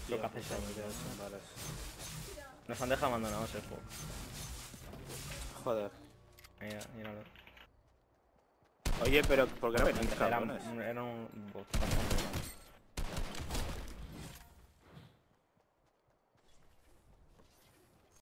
lo que hace Shiny. Vale. Nos han dejado abandonados el juego. Joder. Míralo. Oye, pero ¿por qué no venís, cabrones? Era un bot bastante grande.